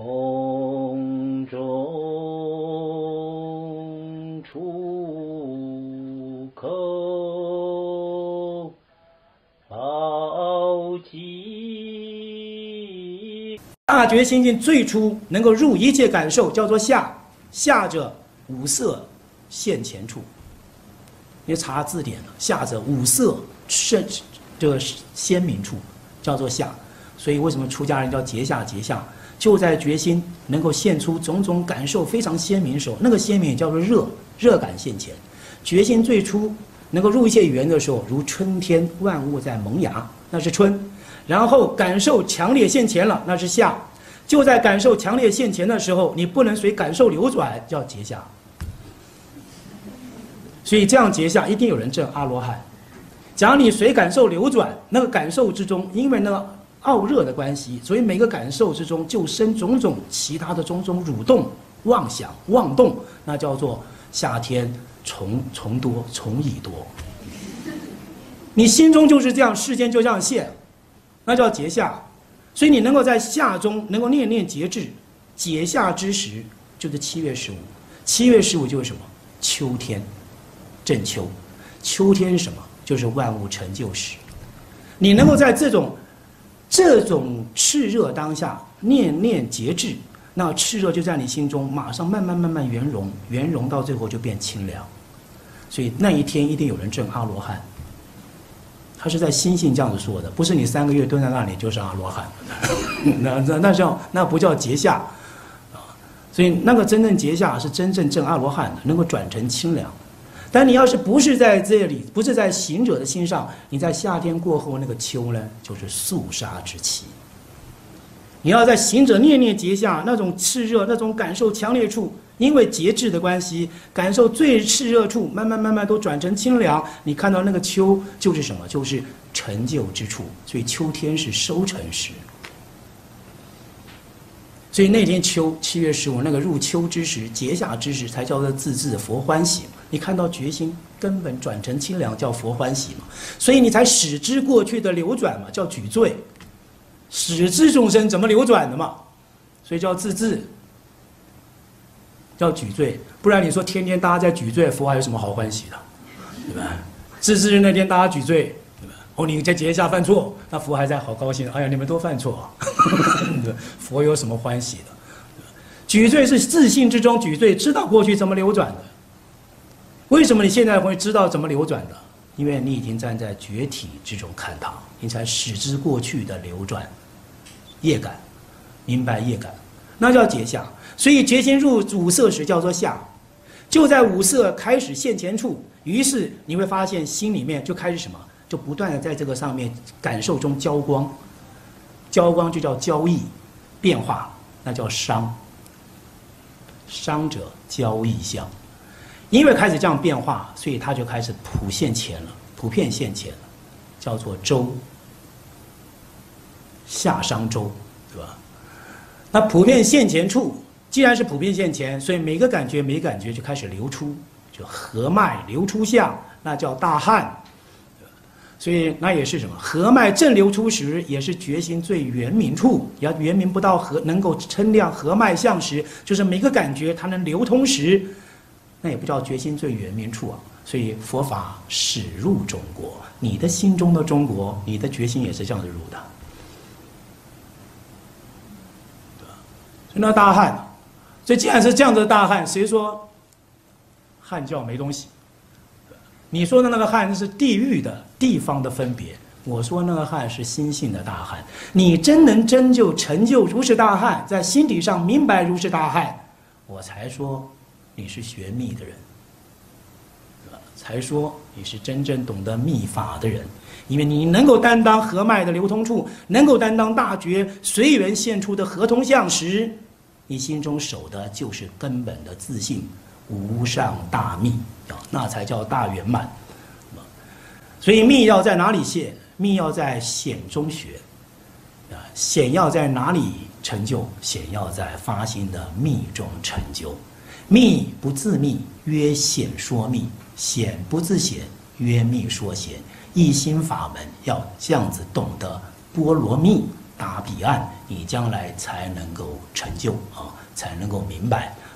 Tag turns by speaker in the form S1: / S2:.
S1: 空中出口，宝鸡。
S2: 大觉心境最初能够入一切感受，叫做下。下者五色现前处。你查字典了，下者五色甚这个鲜明处，叫做下。所以为什么出家人叫结下？结下就在决心能够现出种种感受非常鲜明的时候，那个鲜明也叫做热，热感现前。决心最初能够入一切缘的时候，如春天万物在萌芽，那是春。然后感受强烈现前了，那是夏。就在感受强烈现前的时候，你不能随感受流转，叫结下。所以这样结下，一定有人证阿罗汉。假如你随感受流转，那个感受之中，因为那个傲热的关系，所以每个感受之中就生种种其他的种种蠕动、妄想、妄动，那叫做夏天虫多，虫蚁多。你心中就是这样，世间就这样现，那叫结下。所以你能够在夏中能够念念节制，解夏之时就是7月15。7月15就是什么？秋天，正秋。秋天是什么？就是万物成就时。你能够在这种炽热当下念念节制，那炽热就在你心中马上慢慢圆融，圆融到最后就变清凉。所以那一天一定有人证阿罗汉。他是在心性这样子说的，不是你3个月蹲在那里就是阿罗汉，那不叫结下啊。所以那个真正结下是真正证阿罗汉的，能够转成清凉。但你要是不是在这里，不是在行者的心上，你在夏天过后那个秋呢，就是肃杀之期。你要在行者念念结下那种炽热、那种感受强烈处，因为节制的关系，感受最炽热处，慢慢都转成清凉。你看到那个秋就是什么？就是成就之处。所以秋天是收成时。所以那天秋7月15那个入秋之时、结夏之时，才叫做自治佛欢喜。你看到决心根本转成清凉，叫佛欢喜嘛。所以你才使之过去的流转嘛，叫举罪。使之众生怎么流转的嘛，所以叫自治，叫举罪。不然你说天天大家在举罪，佛还有什么好欢喜的，对吧？自治日那天大家举罪，对吧？哦，你在节下犯错，那佛还在好高兴，哎呀，你们都犯错，佛有什么欢喜的？举罪是自信之中举罪，知道过去怎么流转的。为什么你现在会知道怎么流转的？因为你已经站在觉体之中看它，你才使之过去的流转。业感，明白业感，那叫结下。所以决心入五色时叫做下，就在五色开始现前处，于是你会发现心里面就开始什么，就不断的在这个上面感受中交光，交光就叫交易，变化，那叫商。商者交易相，因为开始这样变化，所以它就开始普遍现前了，叫做周。夏商周，对吧？那普遍现前处，既然是普遍现前，所以每个感觉就开始流出，就合脉流出相，那叫大汗。所以那也是什么？合脉正流出时，也是觉心最圆明处。要圆明不到能够称量合脉相时，就是每个感觉它能流通时，那也不叫觉心最圆明处啊。所以佛法始入中国，你的心中的中国，你的决心也是这样子入的。那大汉，所以既然是这样子的大汉，谁说汉教没东西？你说的那个汉是地域的地方的分别，我说那个汉是心性的大汉。你真能真就成就如是大汉，在心底上明白如是大汉，我才说你是学密的人，才说你是真正懂得密法的人。因为你能够担当合脉的流通处，能够担当大觉随缘现出的合同相时，你心中守的就是根本的自信，无上大密，那才叫大圆满。所以密要在哪里现？密要在显中学，显要在哪里成就？显要在发心的密中成就。密不自密，曰显说密；显不自显，曰密说显。一心法门要这样子懂得波罗蜜， 达彼岸，你将来才能够成就啊，才能够明白。